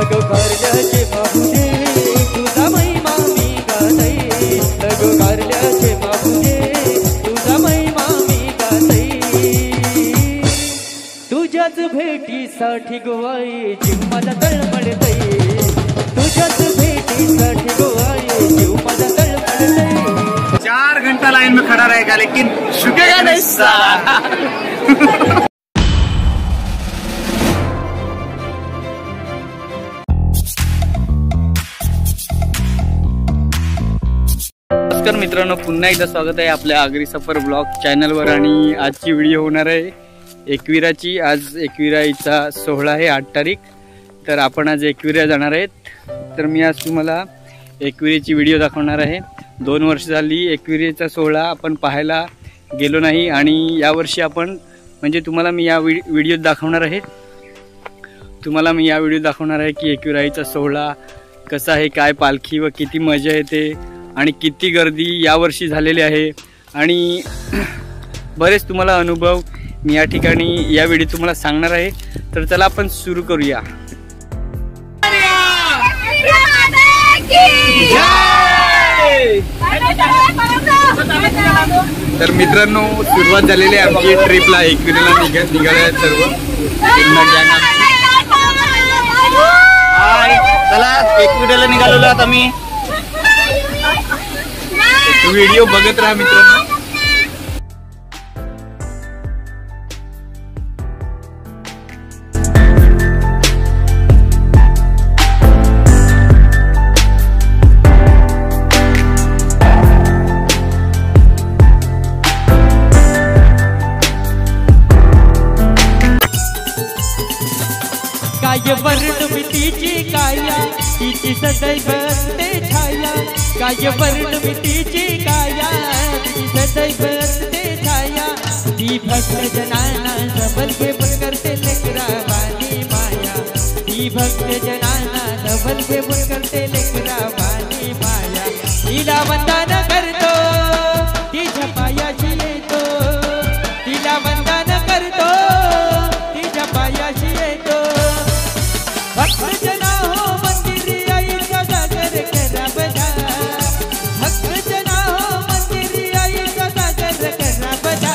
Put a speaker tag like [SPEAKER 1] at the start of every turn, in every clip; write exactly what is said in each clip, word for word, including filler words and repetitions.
[SPEAKER 1] अगं कारल्याचे बाबुजे तुझा महिमा मी गातई, अगं कारल्याचे बाबुजे तुझा महिमा मी गातई। तुझ्याच भेटीसाठी गोवाई जीव माझा तळमळतई, तुझ्याच भेटीसाठी गोवाई जीव माझा तळमळतई।
[SPEAKER 2] चार घंटा लाइन में खड़ा रहेगा लेकिन झुकेगा नहीं साला। नमस्कार मित्रांनो, पुन्हा एकदा स्वागत आहे आपल्या आगरी सफर ब्लॉग चॅनलवर। आणि आजची व्हिडिओ होणार आहे एकविराची। आज एकविराईचा सोहळा आहे, आठ तारीख। तर आपण आज एकविरा जाणार आहेत। तर मी आज तुम्हाला एकविरेची व्हिडिओ दाखवणार आहे। दोन वर्ष झाली एकविरेचा सोहळा आपण पाहायला गेलो नाही आणि यावर्षी आपण म्हणजे तुम्हाला मी या व्हिडिओत दाखवणार आहे तुम्हाला मी या व्हिडिओत दाखवणार आहे की एकविराईचा सोहळा कसा आहे, काय पालखी व किती मजा येते आणि किती गर्दी यावर्षी झालेली आहे आणि बरेच तुम्हाला अनुभव मी या ठिकाणी या व्हिडिओत तुम्हाला सांगणार आहे। तर चला आपण सुरू करूया। तर मित्रांनो, सुरुवात झालेली आहे आमची ट्रिपला। एकविरेला निघा निघाले सर्व। चला एकविरेला निघालेलो आहोत आम्ही। व्हिडिओ बघत राहा मित्रांनो।
[SPEAKER 1] काय वर्ण मितीची काया तिची सदैव असते छाया, काय वर्ण मितीची काया तिची सदैव असते छाया। ती भक्त जनाना डबल घेऊन करते लेकरा वाणी माया, ती भक्त जनाना डबल घेऊन करते लेकरा वाणी माया। तिला वंदन करतो तिच्या पायाशी येतो, तिला वंदन करतो तिच्या पायाशी येतो। भक्त जना हो मंदिरी आईचा सागर करा बजा, भक्त जना हो मंदिरी आईचा सागर करा बजा।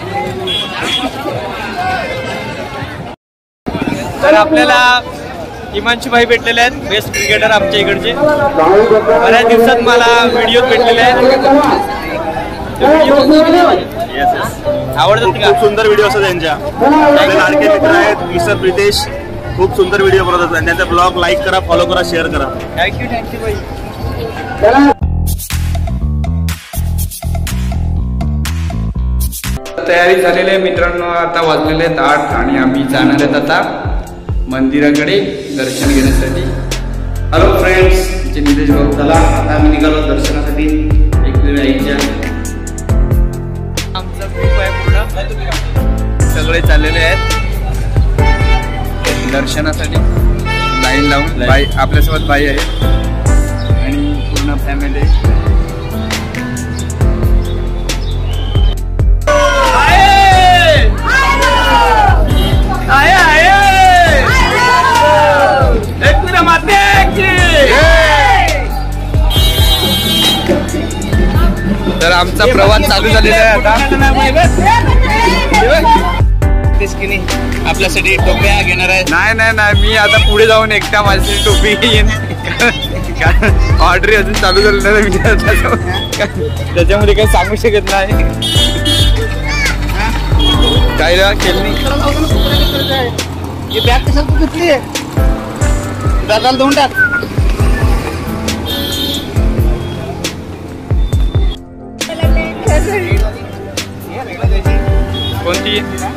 [SPEAKER 2] तर आपल्याला हिमांशू भाई भेटलेले आहेत, बेस्ट क्रिकेटर आमच्या इकडचे. बऱ्याच दिवसात मला व्हिडिओ भेटलेले आहेत. आवडतात का?
[SPEAKER 3] खूप सुंदर व्हिडिओ असतात त्यांच्या. लाडके मित्र आहेत ईश्वर प्रितेश, खूप सुंदर व्हिडिओ बनवत असतात. त्यांचा ब्लॉग लाईक करा, फॉलो करा, शेअर करा.
[SPEAKER 2] थँक्यू थँक्यू भाई. तयारी झालेली आहे मित्रांनो. आता वाजलेले आहेत आठ आणि आम्ही जाणार आहेत आता मंदिराकडे दर्शन घेण्यासाठी. हॅलो फ्रेंड्स, निलेश भाऊ. चला आता आम्ही निघालो दर्शनासाठी एकविरा आईच्या. आमचा ग्रुप आहे पूर्ण, सगळे चाललेले आहेत दर्शनासाठी लाईन लावून. बाई आपल्यासोबत बाई आहे आणि पूर्ण फॅमिली. तर आमचा प्रवास चालू झालेला आहे आता. आपल्यासाठी टोप्या घेणार आहे. नाही नाही नाही मी आता पुढे जाऊन एकटा माझी टोपी घेईन. ऑर्डर अजून चालू झालेलं नाही मी, त्याच्यामध्ये काही सांगू शकत नाही. काय केली बॅग कशाला तू घेतली दादाला देऊन टाक. कोणती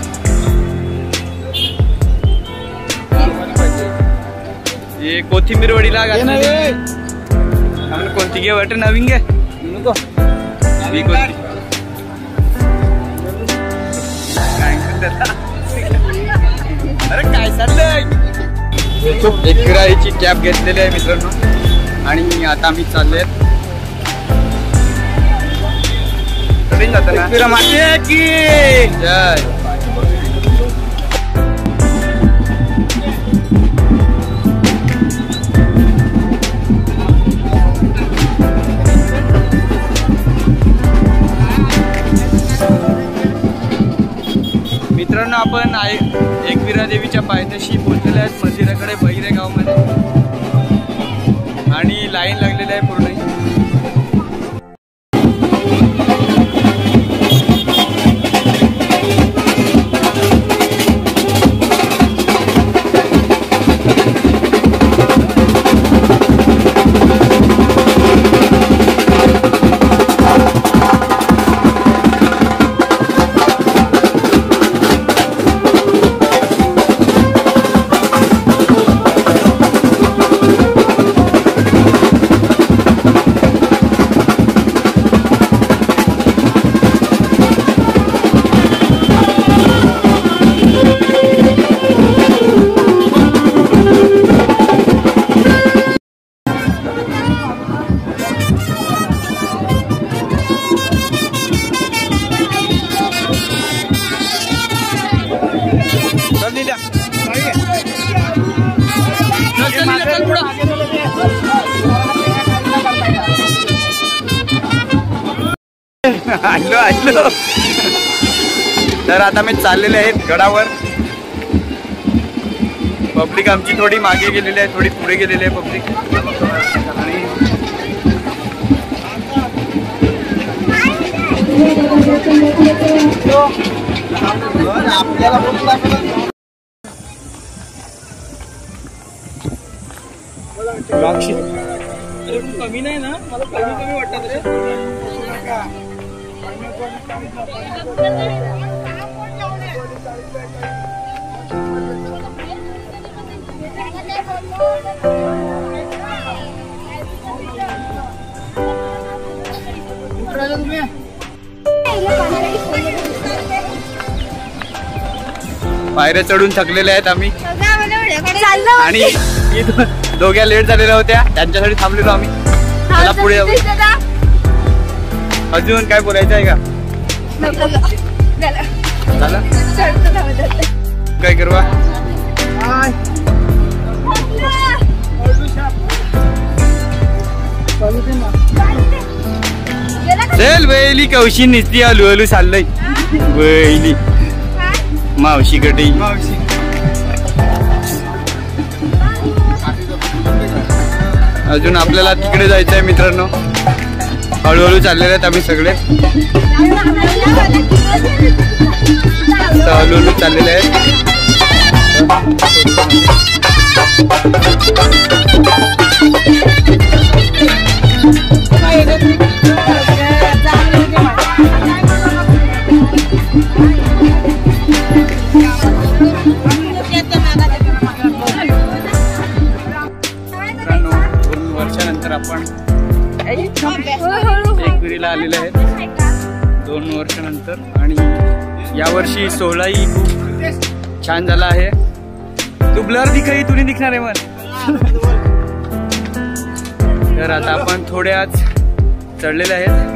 [SPEAKER 2] ये कोथिंबीर वडीला कोणती घे वाटत नवीन घे. अरे काय चाललंय. एकविराची कॅब घेतलेली आहे मित्रांनो आणि आता आम्ही चालले एकविरा माते की जय. मित्रांनो आपण एकविरा देवीच्या पायथ्याशी पोहोचलेले आहेत मंदिराकडे बहिरे गावामध्ये आणि लाईन लागलेली आहे पूर्ण. आलो आलो. तर आता मी चाललेले आहेत गडावर. पब्लिक आमची थोडी मागे गेलेली आहे, थोडी पुढे गेलेली आहे पब्लिक. कमी नाही ना, मला कमी कमी वाटत रे. पायऱ्या चढून थकलेले आहेत आम्ही आणि दोघ्या लेट झालेल्या होत्या, त्यांच्यासाठी थांबलेलो आम्ही. चला पुढे जाऊ. अजून काय बोलायचं आहे का? काय करवा चल वैली कौशी निसती हलू हलू चाललंय. वैली मावशी कडे अजून आपल्याला तिकडे जायचं आहे मित्रांनो. हळूहळू चाललेले आहेत आम्ही सगळे, हळूहळू चाललेले आहेत. दोन वर्षानंतर आपण एकविरीला आलेले आहेत, दोन वर्षानंतर. आणि यावर्षी सोहळाही खूप छान झाला आहे. तू ब्लर दिखाई तुला दिखणार आहे मग. तर आता आपण थोड्याच चढलेले आहेत.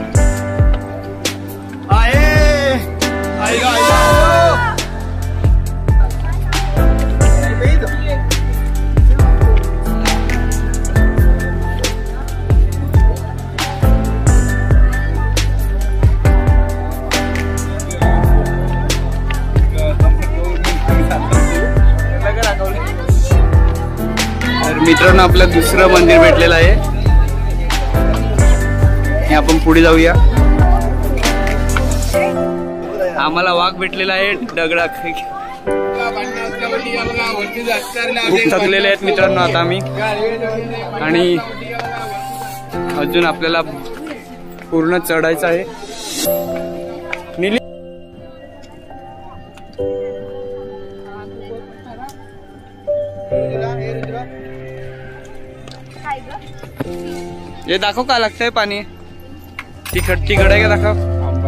[SPEAKER 2] मित्रांनो आपलं दुसरं मंदिर भेटलेलं आहे. हे आपण पुढे जाऊया. आम्हाला वाघ भेटलेला आहे दगडा. खूप थकलेले आहेत मित्रांनो आता आम्ही. आणि अजून आपल्याला पूर्ण चढायचं आहे. नीली ये दाखव का लागतंय पाणी. तिखट तिखट आहे का दाखव.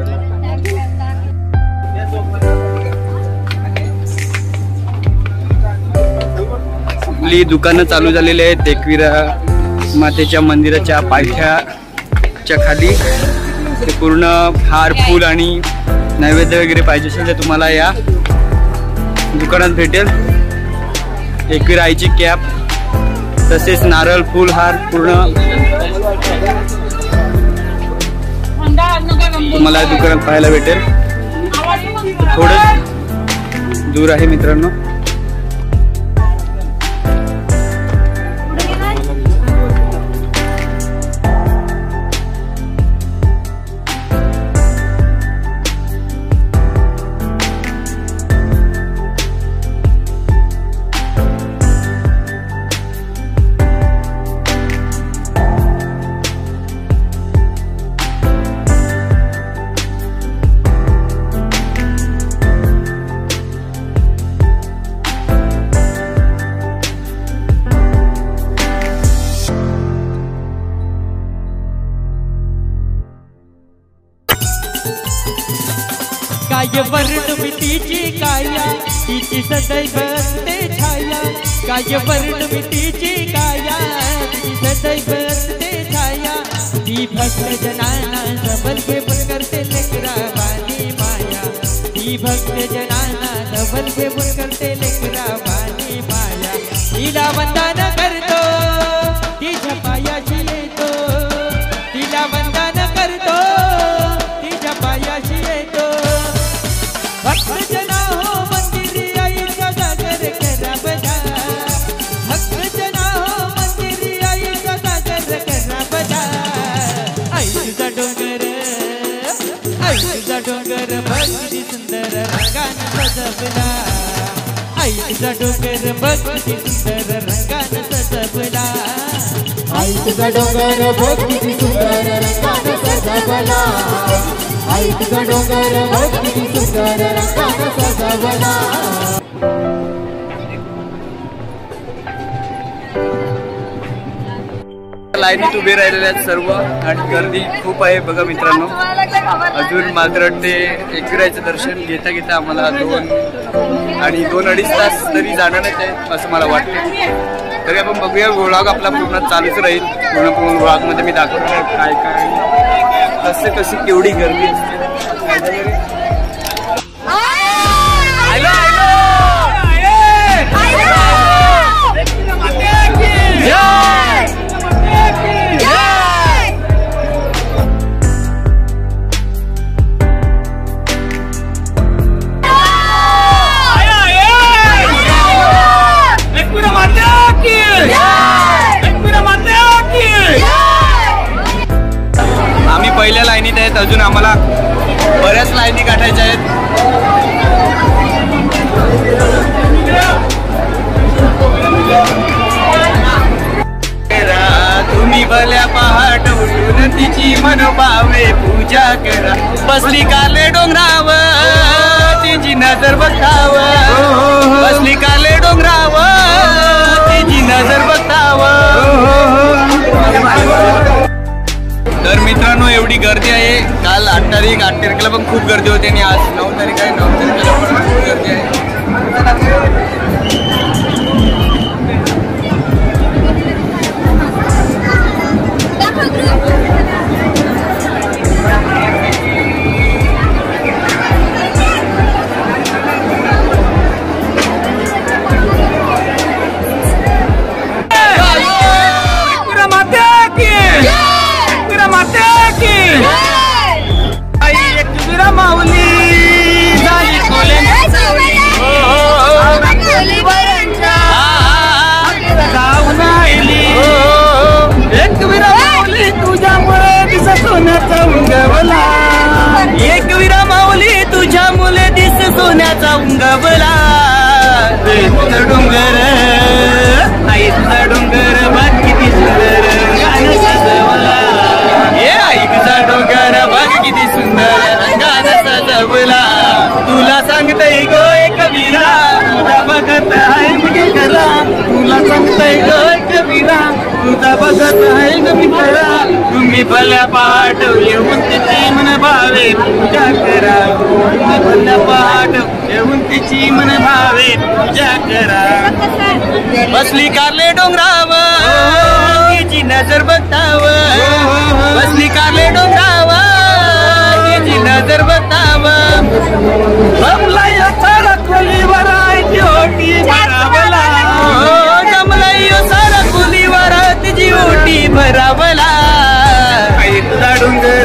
[SPEAKER 2] आपली दुकानं चालू झालेली आहेत एकविरा मातेच्या मंदिराच्या पायथ्याच्या खाली. ते पूर्ण हार फूल आणि नैवेद्य वगैरे पाहिजे असेल तर तुम्हाला या दुकानात भेटेल. एकविरा आईची कॅप तसेच नारळ फूल हार पूर्ण तुम्हाला दुकानात पाहायला भेटेल. थोडं दूर आहे मित्रांनो.
[SPEAKER 1] काय वर्ण मितीची काया तिची सदैव असते छाया. काय वर्ण मितीची काया तिची सदैव असते छाया. ती भक्त जनाना सबल घेऊन करते लेकरावानी माया. ती भक्त जनाना सबल घेऊन करते लेकरावानी माया. तिला वंदन करतो तिच्या पायाशी येतो. तिला वंदन करतो तिच्या पायाशी येतो. भक्त जना हो मंदिरी आईचा जागर करा बजा. भक्त जना हो मंदिरी आईचा जागर करा बजा. आई तुझा डोंगर आई तुझा डोंगर भक्ती सुंदर रंगानं सजवला. आई तुझा डोंगर भक्ती सुंदर रंगानं सजवला.
[SPEAKER 4] आई तुझा डोंगर भक्ती सुंदर रंगानं सजवला. आई तुझा डोंगर भक्ती सुंदर रंगानं सजवला.
[SPEAKER 2] लाईनीत उभे राहिलेले आहेत सर्व आणि गर्दी खूप आहे बघा मित्रांनो. अजून मात्र ते एकविराचं दर्शन घेता घेता आम्हाला दोन आणि दोन अडीच तास तरी जाणारच आहे असं मला वाटतं. तरी आपण बघूया. व्लॉग आपला पूर्ण चालूच राहील. पूर्ण पूर्ण व्लॉगमध्ये मी दाखवतो काय काय कसे कशी केवढी गर्दी असते.
[SPEAKER 5] एकविरा माता की
[SPEAKER 2] पहिल्या लाईनीत आहेत, अजून आम्हाला बऱ्याच लाईनी काढायच्या आहेत. तुम्ही भल्या पहाट उठून तिची मनोभावे पूजा करा. बसली काले डोंगराव तिची नजर बघाव, बसली काले डोंगराव तिची नजर बघाव. तर मित्रांनो एवढी गर्दी आहे. काल आठ तारीख आठ तारखेला पण खूप गर्दी होती आणि आज नऊ तारीख आहे, नऊ तारखेला पण खूप गर्दी आहे. एक विरा माऊली तुझ्या मुले दिस सोन्याचा उंगवला. तुझा डोंगर आई तुझा डोंगर बघ किती सुंदर रंगाने सजवला. हे आई तुझा डोंगर बघ किती सुंदर रंगाने सजवला. तुला सांगतय गो एक विरा तुझा बघत आहे मित्रा. तुला सांगतय गो एक विरा तुझा बघत आहे ग मित्रा. तुम्ही भल्या पहाट येऊन तिची मन भावे पूजा करा. तुम्ही भल्या पहाट येऊन तिची मन भावे पूजा करा. बसली कारले डोंगराव तिची नजर बघताव. बसली कारले डोंगराव तिची नजर बघताव. जमला या सारा खोलीवर ओटी भरावला. जमला या सारा खोलीवर तिची ओटी भरावला. आई तुझा डोंगर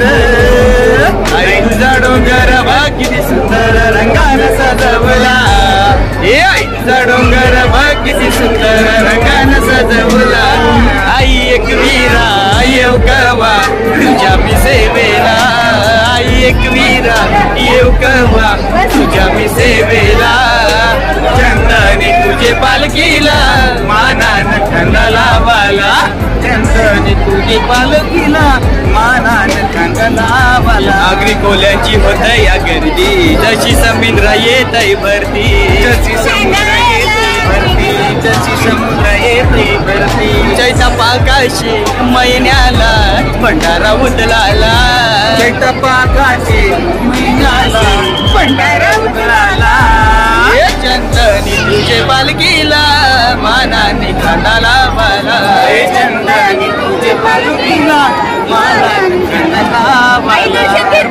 [SPEAKER 2] आई तुझा डोंगर बघ किती सुंदर रंगाने सजवला. हे आई तुझा डोंगर बघ किती सुंदर रंगाने सजवला. आई एक वीरा येऊ कवा तुझ्या मी सेवेला. आई एक वीरा येऊ कवा तुझ्या मी सेवेला. चंदनी तुझे पालखीला मानान खंदा लावाला. चंदनी तुझी पालखीला मानान खंदा लावाला. आगरी कोल्यांची होत या गर्दी जशी समुद्र येतय भरती. जशी समुद्र येतय भरती. जशी समुद्र येतय भरती. चैता पाकाशी महिन्याला भंडारा उदलाला. चैता पाकाशी महिन्याला भंडारा उदलाला. चंदनी तुझे पालखीला मानाने खंदा लावाला. चंदनी तुझे पालखीला मानाने खंदा लावाला.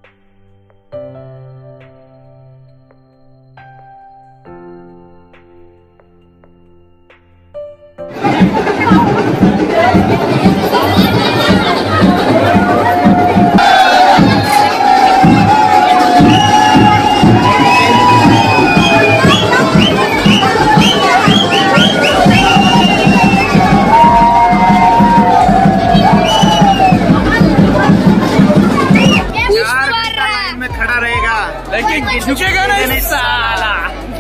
[SPEAKER 2] झुकेगा नहीं साला.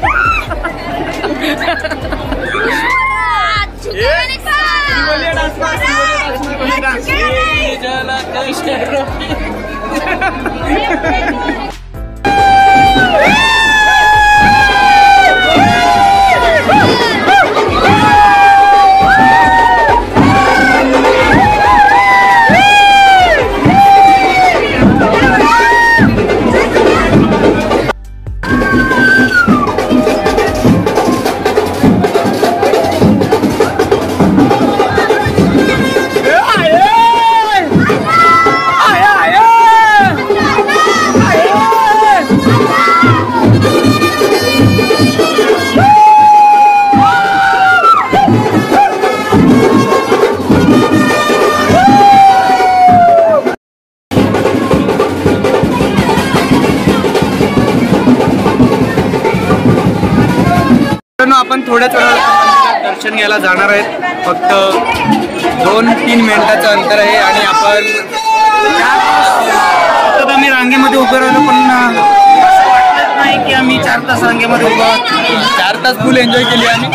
[SPEAKER 2] आपण थोड्याच वेळात दर्शन घ्यायला जाणार आहेत. फक्त दोन तीन मिनिटाचं अंतर आहे आणि आपण तर आम्ही रांगेमध्ये उभे राहिलो, पण असं वाटत नाही की आम्ही चार तास रांगेमध्ये उभं आहोत. चार तास फुल एन्जॉय केली आम्ही.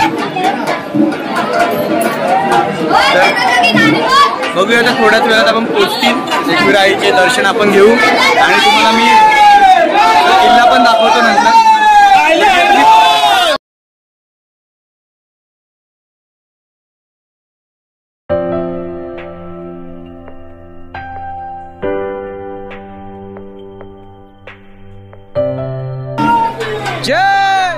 [SPEAKER 2] बघूया आता थोड्याच वेळात आपण पोचतील एकविरा आईचे दर्शन आपण घेऊ आणि तुम्हाला मी किल्ला पण दाखवतो नंतर. जय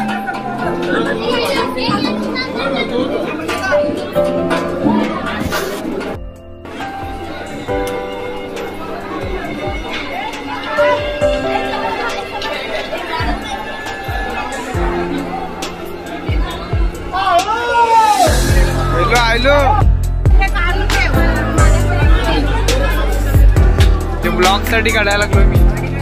[SPEAKER 2] आयलो ते ब्लॉग साठी काढायला लागलो मी.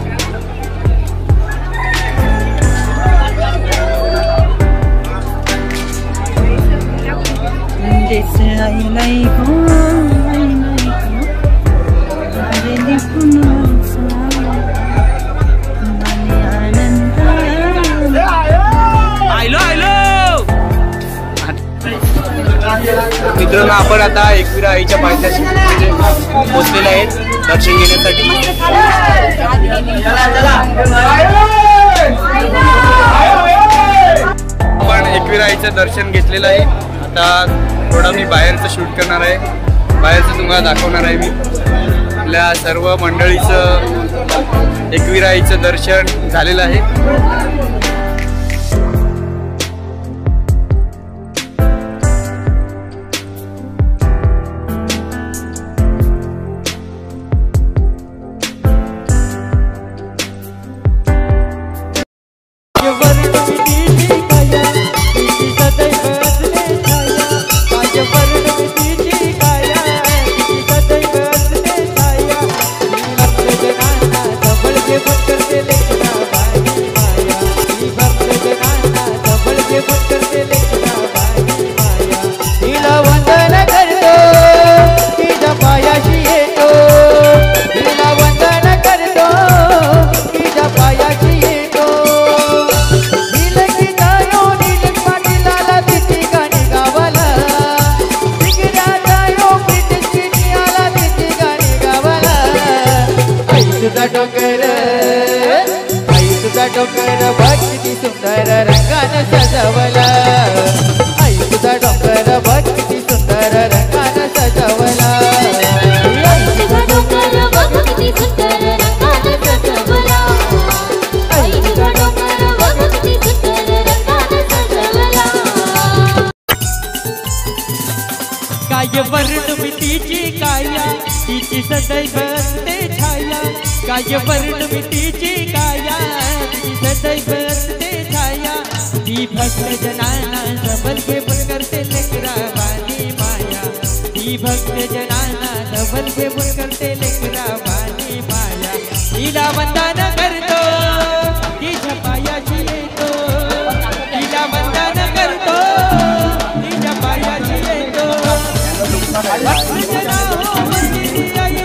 [SPEAKER 2] आयलो आयलो मित्रांनो, आपण आता एकविरा आईच्या पायथ्याशी म्हणजे पोहोचलेले आहेत दर्शन घेण्यासाठी. आपण एकविरा आईचं दर्शन घेतलेलं आहे. आता थोडं मी बाहेरचं शूट करणार आहे, बाहेरचं तुम्हाला दाखवणार आहे मी. आपल्या सर्व मंडळीचं एकविरा आईचं दर्शन झालेलं आहे.
[SPEAKER 4] डोंगर आई तुझा डोंगर बघ किती सुंदर रंगानं सजवला. आई तुझा डोंगर बघ किती सुंदर रंगानं सजवला. आई तुझा डोंगर बघ किती सुंदर रंगानं सजवला. आई तुझा डोंगर बघ किती सुंदर रंगानं सजवला.
[SPEAKER 1] काय वर्ण तिची काया तिची सदैव असते छाया. काय वर्ण तिची काया तिची सदैव असते छाया. ती भक्त जनाना सबल घेऊन करते लेकरा वाणी माया. ती भक्त जनाना सबल घेऊन करते लेकरा वाणी माया. तिला वंदन करतो तिच्या पायाची येतो. तिला वंदन करतो तिच्या पायाची येतो. भक्त जना हो मंदिरी आई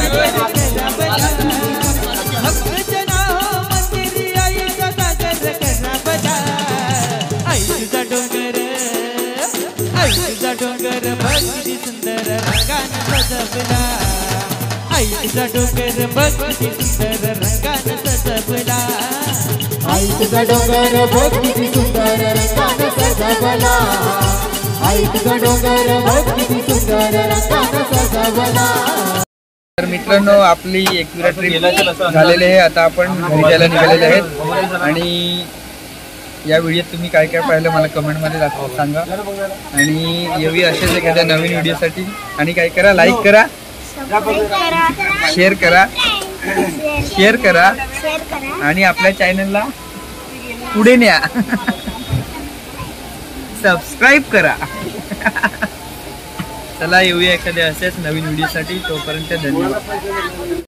[SPEAKER 1] डोंगर बघ किती सुंदर रंगानं सजवला. आई तुझा डोंगर बघ किती सुंदर रंगानं सजवला.
[SPEAKER 4] आई तुझा डोंगर बघ किती सुंदर रंगानं सजवला. आई तुझा डोंगर बघ किती सुंदर रंगानं सजवला.
[SPEAKER 2] तर मित्रांनो, आपली एकविरा ट्रिप झालेली आहे. आता आपण घरी जायला निघालेले आहेत आणि या व्हिडिओत तुम्ही काय काय पाहिलं मला कमेंटमध्ये दाखवा, सांगा. आणि येवी असेच एखाद्या नवीन व्हिडिओसाठी. आणि काय करा, लाईक करा, शेअर करा शेअर करा आणि आपल्या चॅनलला पुढे न्या. सबस्क्राईब करा. चला येऊया एखाद्या असेच नवीन व्हिडिओसाठी. तोपर्यंत धन्यवाद.